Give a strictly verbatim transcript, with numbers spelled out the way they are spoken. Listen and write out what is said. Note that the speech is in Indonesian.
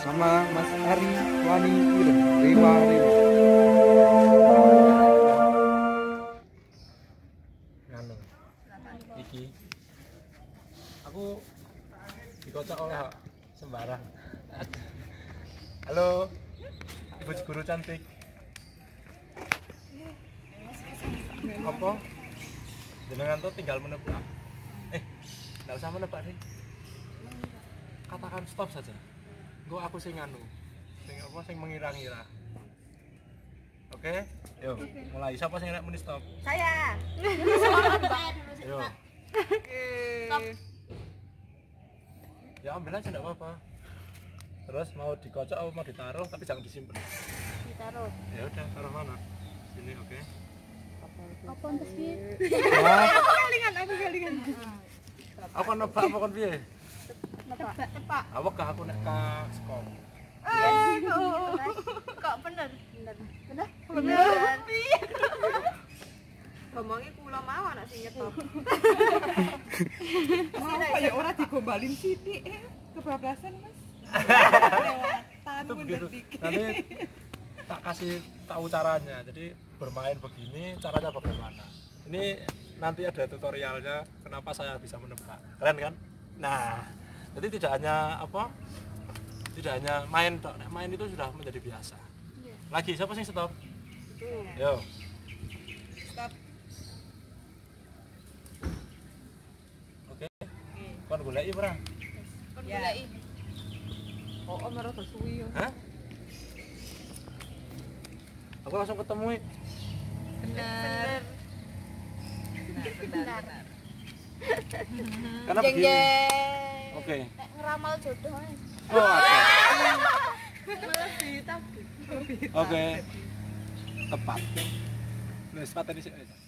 sama Mas Ari Wani Rewa Rewa. Nganu. Iki. Aku dikocok oleh sembarang. Halo, Ibu Guru cantik. Apa? Jenengan tuh tinggal menebak. Eh, enggak usah menebak nih. Katakan stop saja. Gue aku sing nganu. Sing apa sing mengira-ngira. Oke? Yuk, mulai. Siapa sing nek muni stop? Saya. Yo. Stop. Ya ambil aja enggak apa-apa. Terus mau dikocok atau mau ditaruh tapi jangan disimpan. Ditaruh. Ya udah, taruh mana? Sini, oke. Apa ntes piye? Wah, Aku kelingan, aku kelingan. apa nebak apa kon piye? Tebak, tebak. Awak kah aku nek ka sekom. Eh, kok bener? Bener. Bener? Bener. Piye? Ngomongnya kula mau anak sing nyetop. Mau kayak ora digombalin sithik eh kebablasan Mas. Lewatan Itu begitu. mundur dikit. Nanti tak kasih tahu caranya. Jadi bermain begini caranya bagaimana. Ini nanti ada tutorialnya kenapa saya bisa menebak. Keren kan? Nah, jadi tidak hanya apa? Tidak hanya main tok. Nek main itu sudah menjadi biasa. Lagi siapa sih stop? Yo. Stop. Oke. Kon goleki ora? Kon Ya. goleki. Oh, om ora suwi yo. Hah? Aku langsung ketemu. eh. Bener. Benar, benar. Karena Jeng begini. jeng. Oke. Nek ngeramal jodoh ae. Oh, ada. Malah ditabrak. Oke. Tepat. Wis pateni sik.